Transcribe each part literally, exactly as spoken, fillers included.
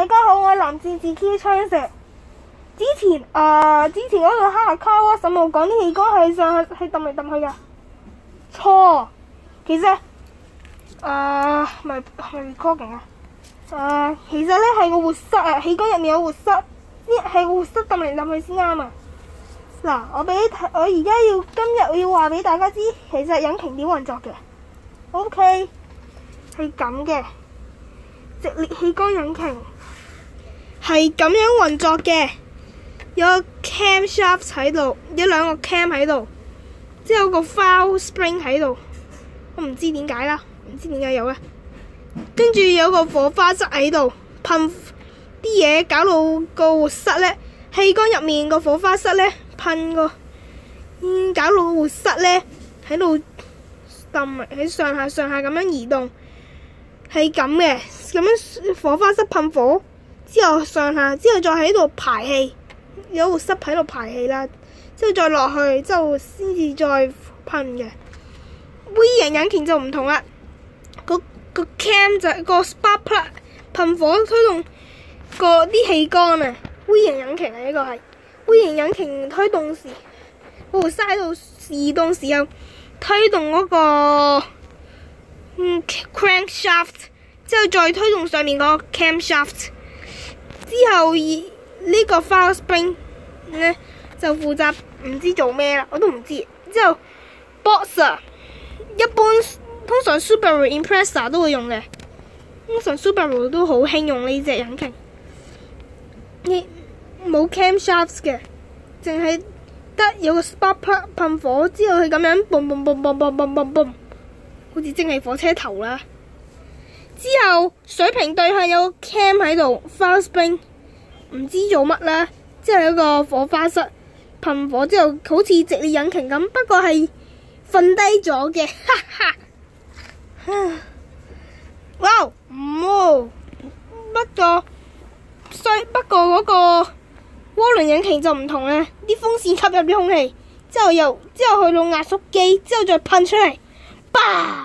大家好，我係藍戰士 Q 槍石。之前啊、呃，之前嗰個哈卡哇沈冇講啲氣缸係上去係揼嚟揼去㗎，錯。其實啊，咪咪 recording 啊，啊，其實咧係個活塞啊，氣缸入面有活塞，呢係個活塞揼嚟揼去先啱啊。嗱，我俾我而家要今日我要話俾大家知，其實引擎點運作嘅。OK， 係咁嘅，直列氣缸引擎係咁樣運作嘅，有個 camshaft 喺度，有兩個 cam 喺度，之後有個 valve spring 喺度，我唔知點解啦，唔知點解有咧。跟住有個火花塞喺度，噴啲嘢，搞到個活塞咧，氣缸入面個火花塞咧。噴個，嗯，搞到個活塞咧喺度揼喺上下上下咁樣移動，係咁嘅，咁樣火花塞噴火之後上下，之後再喺度排氣，有活塞喺度排氣啦，之後再落去之後先至再噴嘅。V 型引擎就唔同啦，個個 cam 就係個 spark plug 噴火推動個啲氣缸啊 ，V 型引擎啊呢個係。V 型引擎推動時，個活塞喺度移動時候推動嗰、那個嗯 crankshaft， 之後再推動上面個 camshaft， 之後呢、這個 valve spring 咧就負責唔知做咩啦，我都唔知。之後 boxer 一般通常 Subaru Impreza 都會用嘅，通常 Subaru 都好興用呢隻引擎。呢冇 camshafts 嘅，淨係得有個 spark plug 噴火之後，佢咁樣嘣嘣嘣嘣嘣嘣嘣嘣，好似蒸汽火車頭啦。之後水平對向有個 cam 喺度 valve spring 唔知做乜啦。之後有個火花塞噴火之後，好似直列引擎咁，不過係瞓低咗嘅，哈哈。哇，唔喎，不過衰，不過嗰、那個。渦輪引擎就唔同啦，啲風扇吸入啲空氣，之後又之後去到壓縮機，之後再噴出嚟，叭！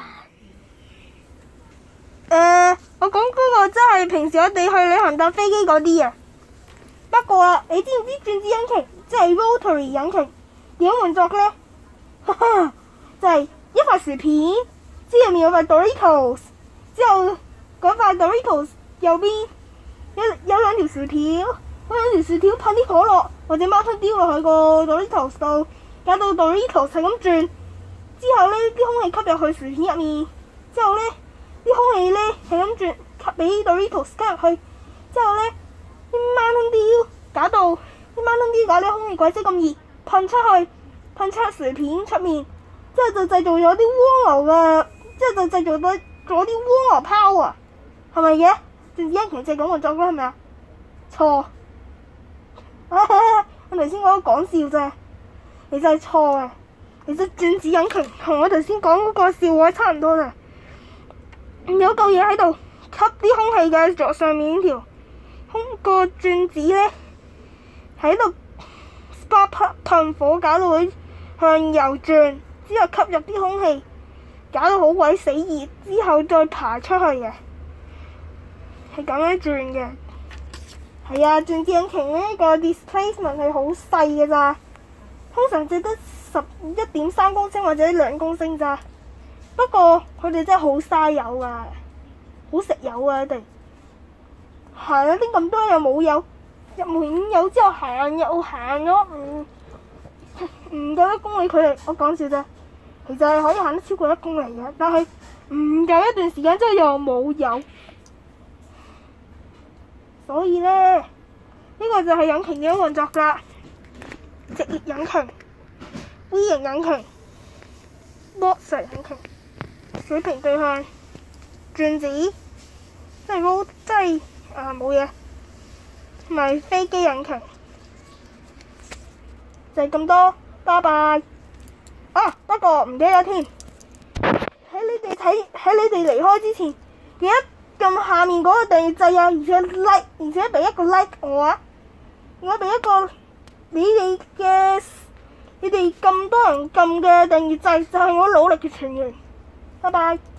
誒，我講嗰個真係平時我哋去旅行搭飛機嗰啲啊。不過啦，你知唔知轉子引擎即係 rotary 引擎點樣運作咧？哈哈，就係、是、一塊薯片，之後面有塊 Doritos， 之後嗰塊 Doritos 右邊有有兩條薯條。嗰兩條薯條噴啲可樂或者貓吞丟落去個 Doritos 度，搞到 Doritos 係咁轉。之後呢啲空氣吸入去薯片入面，之後呢啲空氣呢係咁轉，吸俾 Doritos 吸入去。之後呢啲貓吞丟搞到啲貓吞丟搞到空氣鬼死咁熱，噴出去，噴出薯片出面，之後就製造咗啲蝸牛嘅，之後就製造咗咗啲蝸牛泡啊，係咪嘅？轉子引擎就係咁運作啦，係咪啊？錯。我頭先講講笑啫，其實係錯嘅。其實轉子引擎同我頭先講嗰個笑話差唔多嘅，有嚿嘢喺度吸啲空氣嘅，左上面呢條空個轉子咧喺度 spark 噴火，搞到佢向右轉，之後吸入啲空氣，搞到好鬼死熱，之後再排出去嘅，係咁樣轉嘅。係啊，轉子引擎呢個 displacement 係好細嘅咋，通常只得十一點三公升或者兩公升咋。不過佢哋真係好嘥油噶，好食油啊！佢哋行咗啲咁多又冇油，入滿油之後行又行咗唔唔夠一公里距離，我講笑啫。其實係可以行得超過一公里嘅，但係唔夠一段時間之後又冇油。所以咧，呢、這個就係引擎點樣運作㗎。直列引擎、V 型引擎、boxer 引擎、水平對向、轉子，即係冇即係啊冇嘢，同埋飛機引擎，就係、是、咁多。拜拜。啊，不過唔記得添，喺你哋睇喺你哋離開之前，記得撳下面嗰個訂閱掣啊，而且 like， 而且俾一個 like 我啊！我俾一個你哋嘅，你哋咁多人撳嘅訂閱掣，就係我努力嘅泉源。拜拜。